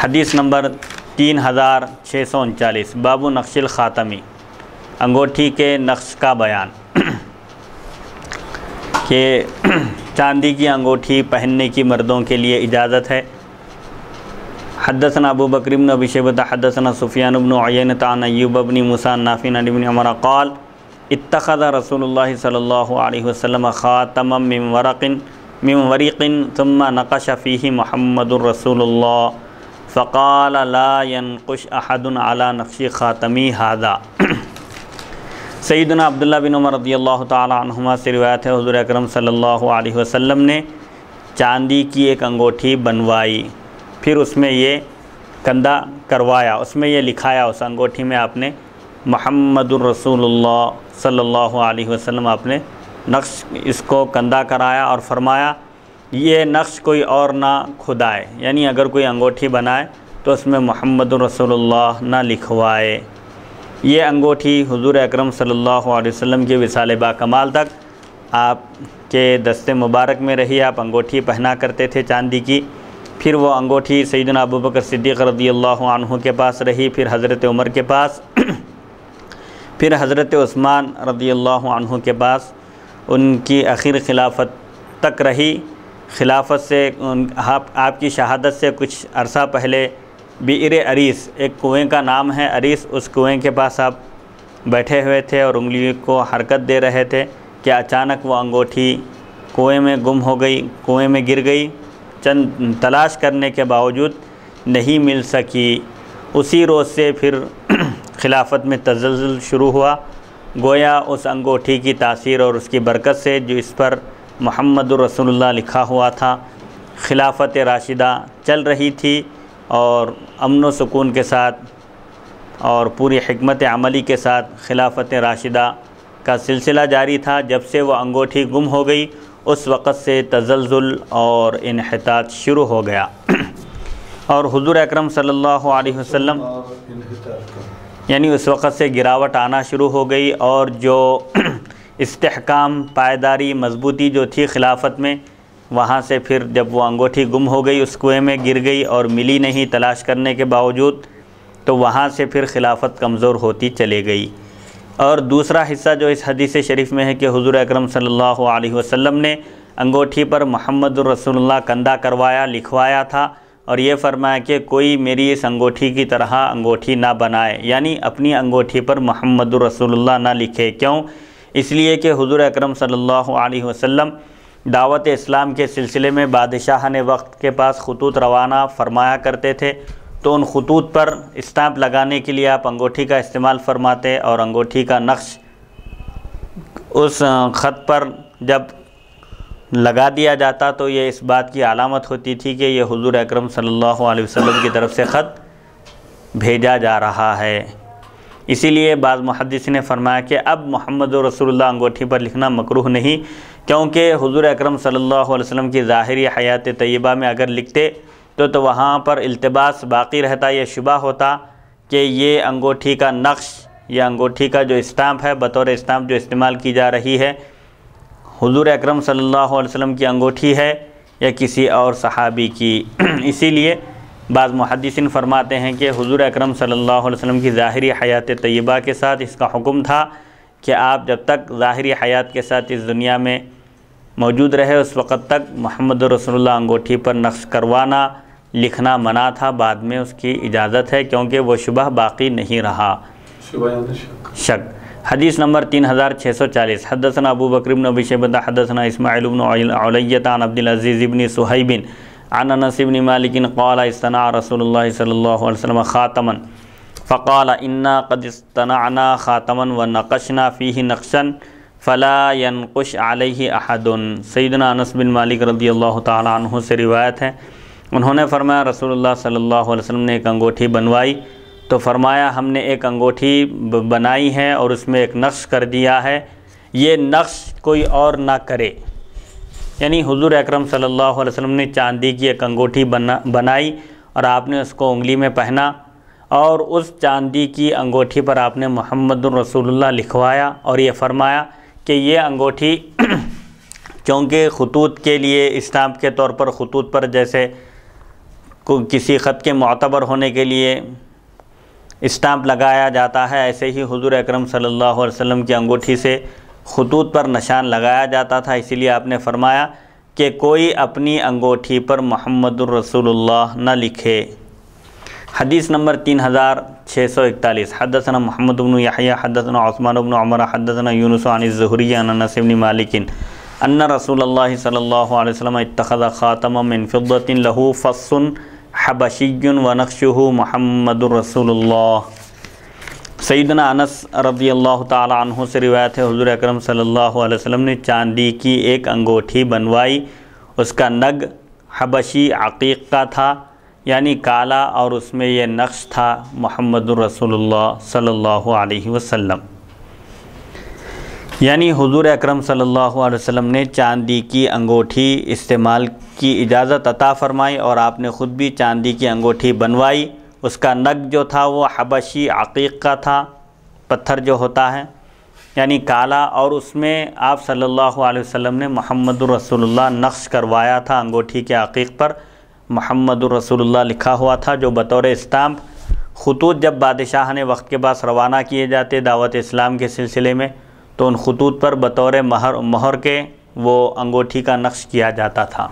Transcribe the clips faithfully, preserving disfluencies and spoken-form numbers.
حدیث نمبر تین ہزار چھ سو انچالیس، باب نقش الخاتمی، انگوٹھی کے نقش کا بیان کہ چاندی کی انگوٹھی پہننے کی مردوں کے لیے اجازت ہے۔ حدثنا ابو بکر بن ابی شیبہ حدثنا سفیان بن عیینۃ عن ایوب بن موسیٰ نافع عن ابن عمر قال اتخذ رسول اللہ صلی اللہ علیہ وسلم خاتما من ورق من ورق ثم نقش فيه محمد رسول اللہ فقال لا ينقش احد على نقش خاتمی هذا۔ سیدنا عبداللہ بن عمر رضی اللہ تعالی عنہما سے روایت ہے، حضور اکرم صلی اللہ علیہ وسلم نے چاندی کی ایک انگوٹھی بنوائی، پھر اس میں یہ کندہ کروایا، اس میں یہ لکھایا، اس انگوٹھی میں آپ نے محمد الرسول اللہ صلی اللہ علیہ وسلم آپ نے نقش اس کو کندہ کرایا اور فرمایا یہ نقش کوئی اور نہ کھدائے، یعنی اگر کوئی انگوٹھی بنائے تو اس میں محمد الرسول اللہ نہ لکھوائے۔ یہ انگوٹھی حضور اکرم صلی اللہ علیہ وسلم کے وصال با کمال تک آپ کے دست مبارک میں رہی، آپ انگوٹھی پہنا کرتے تھے چاندی کی، پھر وہ انگوٹھی سیدنا ابوبکر صدیق رضی اللہ عنہ کے پاس رہی، پھر حضرت عمر کے پاس، پھر حضرت عثمان رضی اللہ عنہ کے پاس، ان کی آخر خلافت تک رہی۔ خلافت سے آپ آپ کی شہادت سے کچھ عرصہ پہلے بئر عریس، ایک کنویں کا نام ہے عریس، اس کنویں کے پاس آپ بیٹھے ہوئے تھے اور انگلی کو حرکت دے رہے تھے کہ اچانک وہ انگوٹھی کنویں میں گم ہو گئی، کنویں میں گر گئی، چند تلاش کرنے کے باوجود نہیں مل سکی۔ اسی روز سے پھر خلافت میں تزلزل شروع ہوا، گویا اس انگوٹھی کی تاثیر اور اس کی برکت سے جو اس پر محمد الرسول اللہ لکھا ہوا تھا، خلافت راشدہ چل رہی تھی اور امن و سکون کے ساتھ اور پوری حکمت عملی کے ساتھ خلافت راشدہ کا سلسلہ جاری تھا۔ جب سے وہ انگوٹھی گم ہو گئی اس وقت سے تزلزل اور انحطاط شروع ہو گیا، اور حضور اکرم صلی اللہ علیہ وسلم یعنی اس وقت سے گراوٹ آنا شروع ہو گئی، اور جو استحکام، پائیداری، مضبوطی جو تھی خلافت میں، وہاں سے پھر جب وہ انگوٹھی گم ہو گئی، اس کنویں میں گر گئی اور ملی نہیں تلاش کرنے کے باوجود، تو وہاں سے پھر خلافت کمزور ہوتی چلے گئی۔ اور دوسرا حصہ جو اس حدیث شریف میں ہے کہ حضور اکرم صلی اللہ علیہ وسلم نے انگوٹھی پر محمد الرسول اللہ کندہ کروایا، لکھوایا تھا، اور یہ فرمایا کہ کوئی میری اس انگوٹھی کی طرح انگوٹھی نہ بنائے، یعنی اپنی انگوٹھی پر محمد الرسول اللہ نہ لکھے۔ کیوں؟ اس لیے کہ حضور اکرم صلی اللہ علیہ وسلم دعوت اسلام کے سلسلے میں بادشاہان وقت کے پاس خطوط روانہ فرمایا کرتے تھے، تو ان خطوط پر اسٹامپ لگانے کے لیے آپ انگوٹھی کا استعمال فرماتے، اور انگوٹھی کا نقش اس خط پر جب لگا دیا جاتا تو یہ اس بات کی علامت ہوتی تھی کہ یہ حضور اکرم صلی اللہ علیہ وسلم کی طرف سے خط بھیجا جا رہا ہے۔ اسی لیے بعض محدثین نے فرمایا کہ اب محمد رسول اللہ انگوٹھی پر لکھنا مکروہ نہیں، کیونکہ حضور اکرم صلی اللہ علیہ وسلم کی ظاہری حیات طیبہ میں اگر لکھتے تو تو وہاں پر التباس باقی رہتا، یہ شبہ ہوتا کہ یہ انگوٹھی کا نقش یا انگوٹھی کا جو اسٹامپ ہے، بطور اسٹامپ جو استعمال کی جا رہی ہے، حضور اکرم صلی اللہ علیہ وسلم کی انگوٹھی ہے یا کسی اور صحابی کی۔ اسی لیے بعض محدثین فرماتے ہیں کہ حضور اکرم صلی اللہ علیہ وسلم کی ظاہری حیات طیبہ کے ساتھ اس کا حکم تھا کہ آپ جب تک ظاہری حیات کے ساتھ اس دنیا میں موجود رہے اس وقت تک محمد رسول اللہ انگوٹھی پر نقش کروانا، لکھنا منع تھا، بعد میں اس کی اجازت ہے کیونکہ وہ شبہ باقی نہیں رہا، شک۔ حدیث نمبر تین ہزار چھ سو چالیس، حدثنا ابو بکر بن ابی شیبہ حدثنا اسماعیل بن علیہ عن عبد العزیز بن صہیب عن انس بن مالک قال اصطنع رسول اللہ صلی اللہ علیہ وسلم خاتما فقال انا قد اصطنعنا خاتما ونقشنا فيه نقشا فلا ينقش علیہ احد۔ سیدنا انس بن مالک رضی اللہ تعالی عنہ سے روایت ہے، انہوں نے فرمایا رسول اللہ صلی اللہ علیہ وسلم نے ایک انگوٹھی بنوائی تو فرمایا ہم نے ایک انگوٹھی بنائی ہے اور اس میں ایک نقش کر دیا ہے، یہ نقش کوئی اور نہ کرے۔ یعنی حضور اکرم صلی اللہ علیہ وسلم نے چاندی کی ایک انگوٹھی بنا بنائی اور آپ نے اس کو انگلی میں پہنا، اور اس چاندی کی انگوٹھی پر آپ نے محمد الرسول اللہ لکھوایا، اور یہ فرمایا کہ یہ انگوٹھی چونکہ خطوط کے لیے اسٹامپ کے طور پر خطوط پر جیسے کو کسی خط کے معتبر ہونے کے لیے اسٹامپ لگایا جاتا ہے، ایسے ہی حضور اکرم صلی اللہ علیہ وسلم کی انگوٹھی سے خطوط پر نشان لگایا جاتا تھا، اسی لیے آپ نے فرمایا کہ کوئی اپنی انگوٹھی پر محمد الرسول اللہ نہ لکھے۔ حدیث نمبر تین ہزار چھ سو اکتالیس، حدثنا محمد بن یحییٰ حدثنا عثمان بن عمر حدثنا یونس عن الزہری عن انس بن مالک ان رسول اللہ صلی اللہ علیہ وسلم اتخذ خاتما من فضة له فص حبشی ونقشہ محمد الرسول اللہ۔ سیدنا انس رضی اللہ تعالی عنہ سے روایت ہے، حضور اکرم صلی اللہ علیہ وسلم نے چاندی کی ایک انگوٹھی بنوائی، اس کا نگ حبشی عقیق کا تھا یعنی کالا، اور اس میں یہ نقش تھا محمد الرسول اللہ صلی اللہ علیہ وسلم۔ یعنی حضور اکرم صلی اللہ علیہ وسلم نے چاندی کی انگوٹھی استعمال کی اجازت عطا فرمائی، اور آپ نے خود بھی چاندی کی انگوٹھی بنوائی، اس کا نگ جو تھا وہ حبشی عقیق کا تھا، پتھر جو ہوتا ہے یعنی کالا، اور اس میں آپ صلی اللہ علیہ وسلم نے محمد الرسول اللہ نقش کروایا تھا، انگوٹھی کے عقیق پر محمد الرسول اللہ لکھا ہوا تھا، جو بطور اسٹامپ خطوط جب بادشاہ نے وقت کے بعد روانہ کیے جاتے دعوت اسلام کے سلسلے میں، تو ان خطوط پر بطور مہر مہر کے وہ انگوٹھی کا نقش کیا جاتا تھا۔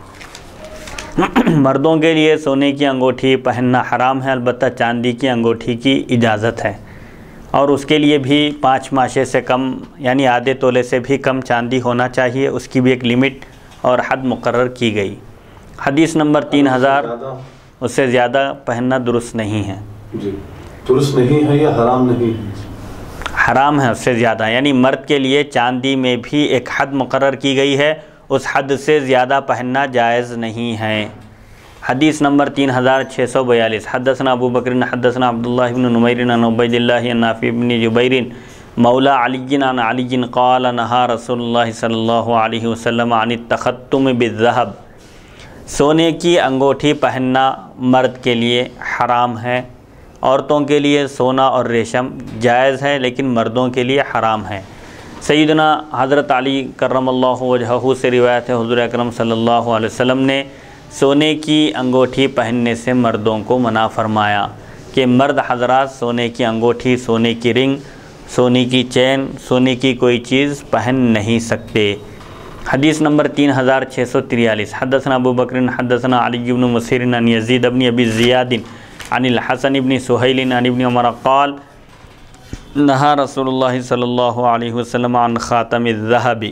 مردوں کے لیے سونے کی انگوٹھی پہننا حرام ہے، البتہ چاندی کی انگوٹھی کی اجازت ہے، اور اس کے لیے بھی پانچ ماشے سے کم یعنی آدھے تولے سے بھی کم چاندی ہونا چاہیے، اس کی بھی ایک لمٹ اور حد مقرر کی گئی۔ حدیث نمبر تین ہزار، اس سے زیادہ پہننا درست نہیں ہے۔ جی درست نہیں ہے یا حرام نہیں ہے؟ حرام ہے اس سے زیادہ، یعنی مرد کے لیے چاندی میں بھی ایک حد مقرر کی گئی ہے، اس حد سے زیادہ پہننا جائز نہیں ہے۔ حدیث نمبر تین ہزار چھ سو بیالیس، حدثنا ابو بکر حدثنا عبداللہ بن نمیر عن عبید اللہ عن نافع بن جبیر مولا علی عن علی قال نہا رسول اللہ صلی اللہ علیہ وسلم عن التختم بالذہب۔ سونے کی انگوٹھی پہننا مرد کے لیے حرام ہے، عورتوں کے لیے سونا اور ریشم جائز ہے لیکن مردوں کے لیے حرام ہے۔ سیدنا حضرت علی کرم اللہ وجہہ سے روایت ہے، حضور اکرم صلی اللہ علیہ وسلم نے سونے کی انگوٹھی پہننے سے مردوں کو منع فرمایا کہ مرد حضرات سونے کی انگوٹھی، سونے کی رنگ، سونے کی چین، سونے کی کوئی چیز پہن نہیں سکتے۔ حدیث نمبر تین ہزار چھ سو تریالیس، حدثنا ابو بکر حدثنا علی بن مسیر عن یزید بن ابی زیاد عن الحسن بن سہیل عن ابن عمر قال نہا رسول اللہ صلی اللہ علیہ وسلم عن خاتم الذہب۔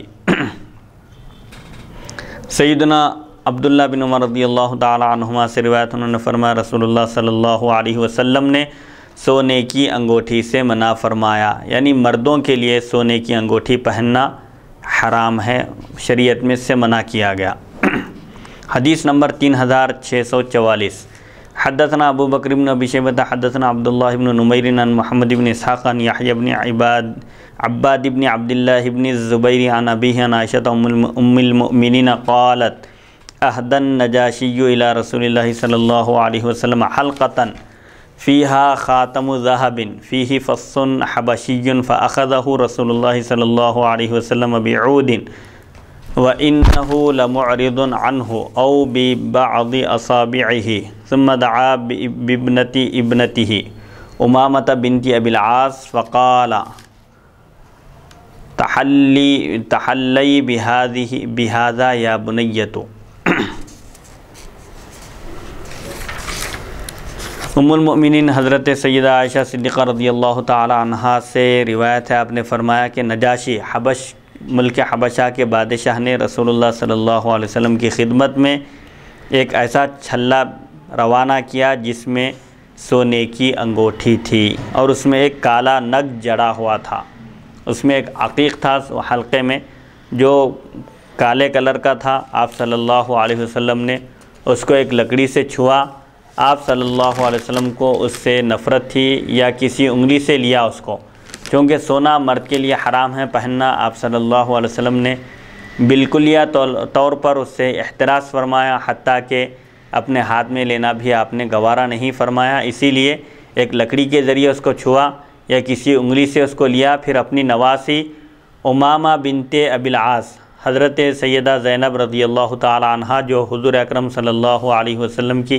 سیدنا عبداللہ بن عمر رضی اللہ تعالی عنہما سے روایت، انہوں نے فرمایا رسول اللہ صلی اللہ علیہ وسلم نے سونے کی انگوٹھی سے منع فرمایا، یعنی مردوں کے لیے سونے کی انگوٹھی پہننا حرام ہے، شریعت میں سے منع کیا گیا۔ حدیث نمبر تین ہزار چھ سو چوالیس، حدثنا ابو بکر بن ابی شیبہ حدثنا عبداللہ بن نمیر عن محمد بن اسحاق عن یحییٰ بن عباد عباد بن عبداللہ بن الزبیر عن ابیہ عن عائشہ ام المؤمنین قالت اہدى النجاشی الى رسول اللہ صلی اللہ علیہ وسلم حلقۃ فیہا خاتم ذہب فیہ فص حبشی فاخذہ رسول اللہ صلی اللہ علیہ وسلم بعود وَإِنَّهُ لَمُعْرِضٌ عَنْهُ أَوْ بِبَعْضِ أَصَابِعِهِ ثُمَّ دَعَا بِابْنَةِ ابْنَتِهِ أُمَامَةَ بِنْتِ أَبِي الْعَاصِ فَقَالَ تَحَلِّي تَحَلَّيْ بِهَذِهِ بِهَذَا يَا بُنَيَّةُ۔ ام المؤمنین حضرت سیدہ عائشہ صدیقہ رضی اللہ تعالی عنہا سے روایت ہے، آپ نے فرمایا کہ نجاشی حبش ملک حبشہ کے بادشاہ نے رسول اللہ صلی اللہ علیہ وسلم کی خدمت میں ایک ایسا چھلا روانہ کیا جس میں سونے کی انگوٹھی تھی اور اس میں ایک کالا نگ جڑا ہوا تھا، اس میں ایک عقیق تھا حلقے میں جو کالے کلر کا تھا۔ آپ صلی اللہ علیہ وسلم نے اس کو ایک لکڑی سے چھوا، آپ صلی اللہ علیہ وسلم کو اس سے نفرت تھی یا کسی انگلی سے لیا اس کو، کیونکہ سونا مرد کے لیے حرام ہے پہننا، آپ صلی اللہ علیہ وسلم نے بالکلیہ طور پر اس سے احتراز فرمایا، حتیٰ کہ اپنے ہاتھ میں لینا بھی آپ نے گوارا نہیں فرمایا، اسی لیے ایک لکڑی کے ذریعے اس کو چھوا یا کسی انگلی سے اس کو لیا۔ پھر اپنی نواسی امامہ بنت ابی العاص حضرت سیدہ زینب رضی اللہ تعالی عنہا جو حضور اکرم صلی اللہ علیہ وسلم کی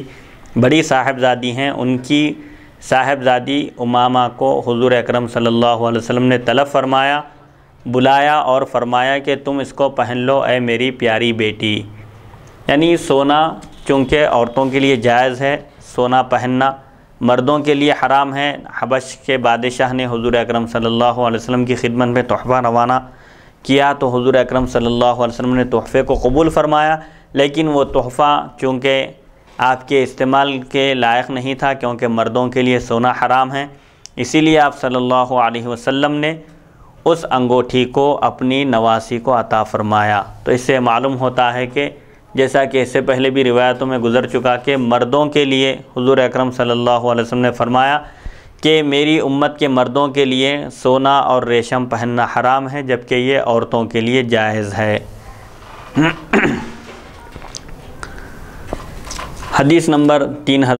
بڑی صاحبزادی ہیں، ان کی صاحبزادی امامہ کو حضور اکرم صلی اللہ علیہ وسلم نے طلب فرمایا، بلایا اور فرمایا کہ تم اس کو پہن لو اے میری پیاری بیٹی۔ یعنی سونا چونکہ عورتوں کے لیے جائز ہے، سونا پہننا مردوں کے لیے حرام ہے۔ حبش کے بادشاہ نے حضور اکرم صلی اللہ علیہ وسلم کی خدمت میں تحفہ روانہ کیا تو حضور اکرم صلی اللہ علیہ وسلم نے تحفے کو قبول فرمایا، لیکن وہ تحفہ چونکہ آپ کے استعمال کے لائق نہیں تھا کیونکہ مردوں کے لیے سونا حرام ہے، اسی لیے آپ صلی اللہ علیہ وسلم نے اس انگوٹھی کو اپنی نواسی کو عطا فرمایا۔ تو اس سے معلوم ہوتا ہے کہ جیسا کہ اس سے پہلے بھی روایتوں میں گزر چکا کہ مردوں کے لیے حضور اکرم صلی اللہ علیہ وسلم نے فرمایا کہ میری امت کے مردوں کے لیے سونا اور ریشم پہننا حرام ہے، جبکہ یہ عورتوں کے لیے جائز ہے۔ حدیث نمبر تین